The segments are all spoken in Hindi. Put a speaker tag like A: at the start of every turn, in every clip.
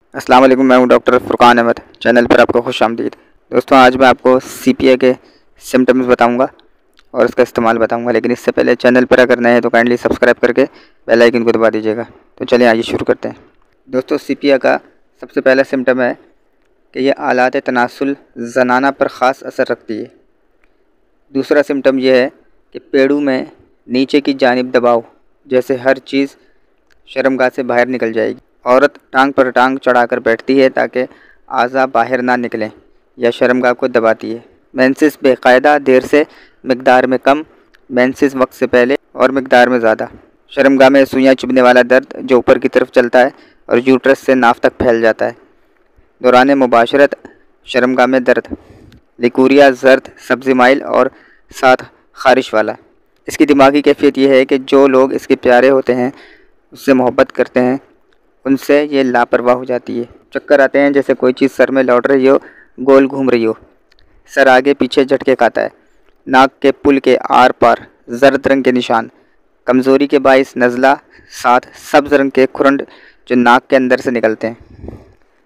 A: अस्सलाम वालेकुम। मैं हूं डॉक्टर फुरकान अहमद। चैनल पर आपको खुश आमदीद। दोस्तों, आज मैं आपको सीपीए के सिम्टम्स बताऊंगा और उसका इस्तेमाल बताऊंगा, लेकिन इससे पहले चैनल पर अगर नए हैं तो काइंडली सब्सक्राइब करके बेल आइकन को दबा दीजिएगा। तो चलिए आइए शुरू करते हैं। दोस्तों, सीपीए का सबसे पहला सिम्टम है कि यह आलात तनासुल ज़नाना पर ख़ास असर रखती है। दूसरा सिम्टम यह है कि पेड़ों में नीचे की जानिब दबाव, जैसे हर चीज़ शर्मगाह से बाहर निकल जाएगी। औरत टांग पर टांग चढ़ाकर बैठती है ताकि आज़ा बाहर ना निकलें या शर्मगाह को दबाती है। मेंसेस बेकायदा, देर से, मिकदार में कम, मेंसेस वक्त से पहले और मिकदार में ज़्यादा। शर्मगाह में सुइयाँ चुभने वाला दर्द जो ऊपर की तरफ चलता है और यूट्रस से नाफ तक फैल जाता है। दौरान मुबाशरत शर्मगाह में दर्द, लिकूरिया, जर्द, सब्ज़ी माइल और साथ खारिश वाला। इसकी दिमागी कैफियत यह है कि जो लोग इसके प्यारे होते हैं, उससे मोहब्बत करते हैं, उनसे ये लापरवाह हो जाती है। चक्कर आते हैं जैसे कोई चीज़ सर में लौट रही हो, गोल घूम रही हो। सर आगे पीछे झटके खाता है। नाक के पुल के आर पार जर्द रंग के निशान। कमज़ोरी के बाइस नज़ला, साथ सब्ज़ रंग के खुरंड जो नाक के अंदर से निकलते हैं।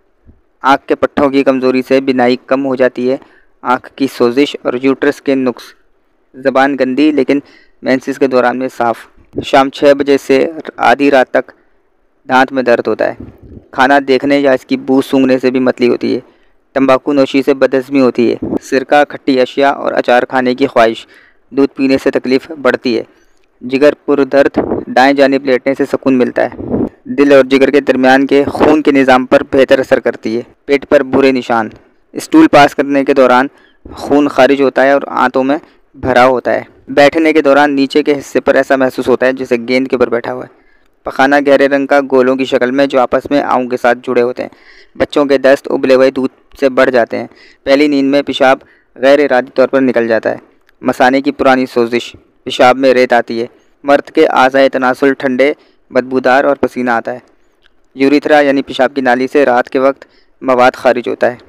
A: आँख के पट्टों की कमज़ोरी से बिनाई कम हो जाती है। आँख की सोजिश और यूट्रस के नुक्स। ज़बान गंदी लेकिन मेंसेस के दौरान में साफ़। शाम 6 बजे से आधी रात तक दांत में दर्द होता है। खाना देखने या इसकी बू सूंघने से भी मतली होती है। तंबाकू नोशी से बदहज़मी होती है। सिरका, खट्टी अशिया और अचार खाने की ख्वाहिश। दूध पीने से तकलीफ़ बढ़ती है। जिगर पुरदर्द, दाएं जानिब लेटने से सुकून मिलता है। दिल और जिगर के दरमियान के खून के निज़ाम पर बेहतर असर करती है। पेट पर भूरे निशान। स्टूल पास करने के दौरान खून खारिज होता है और आंतों में भराव होता है। बैठने के दौरान नीचे के हिस्से पर ऐसा महसूस होता है जैसे गेंद के ऊपर बैठा हुआ है। पखाना गहरे रंग का, गोलों की शक्ल में, जो आपस में आँव के साथ जुड़े होते हैं। बच्चों के दस्त उबले हुए दूध से बढ़ जाते हैं। पहली नींद में पेशाब गैर इरादी तौर पर निकल जाता है। मसाने की पुरानी सोजिश, पेशाब में रेत आती है। मर्द के आज़ाए तनासुल ठंडे, बदबूदार और पसीना आता है। यूरिथ्रा यानी पेशाब की नाली से रात के वक्त मवाद खारिज होता है।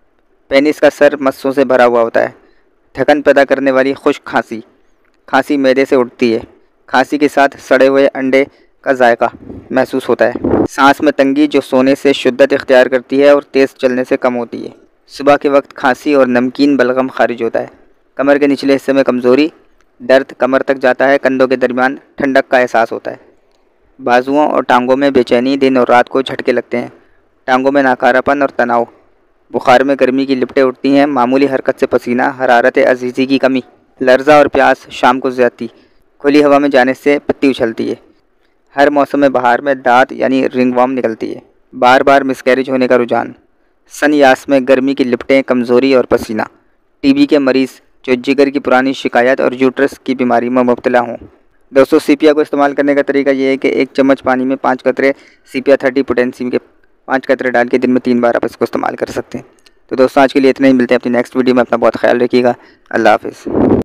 A: पेनिस का सर मस्सों से भरा हुआ होता है। थकन पैदा करने वाली खुश्क खांसी। खांसी मैदे से उठती है। खांसी के साथ सड़े हुए अंडे का जायका महसूस होता है। सांस में तंगी जो सोने से शिद्दत इख्तियार करती है और तेज़ चलने से कम होती है। सुबह के वक्त खांसी और नमकीन बलगम खारिज होता है। कमर के निचले हिस्से में कमज़ोरी, दर्द कमर तक जाता है। कंधों के दरमियान ठंडक का एहसास होता है। बाजुओं और टांगों में बेचैनी, दिन और रात को झटके लगते हैं। टांगों में नाकारापन और तनाव। बुखार में गर्मी की लिपटें उठती हैं। मामूली हरकत से पसीना, हरारत अजीज़ी की कमी, लर्जा और प्यास, शाम को ज़्यादती। खुली हवा में जाने से पत्ती उछलती है। हर मौसम बहार में दाँत यानी रिंगवर्म निकलती है। बार बार मिसकैरेज होने का रुझान। सन यास में गर्मी की लिपटें, कमज़ोरी और पसीना। टीबी के मरीज़ जो जिगर की पुरानी शिकायत और यूट्रस की बीमारी में मुब्तला हों। दोस्तों, सीपिया को इस्तेमाल करने का तरीका ये है कि 1 चम्मच पानी में 5 कतरे सीपिया 30 पोटेंशियम के 5 कतरे डाल के दिन में 3 बार आप इसको इस्तेमाल कर सकते हैं। तो दोस्तों, आज के लिए इतना ही। मिलते हैं अपनी नेक्स्ट वीडियो में। अपना बहुत ख्याल रखिएगा। अल्लाह हाफ़िज़।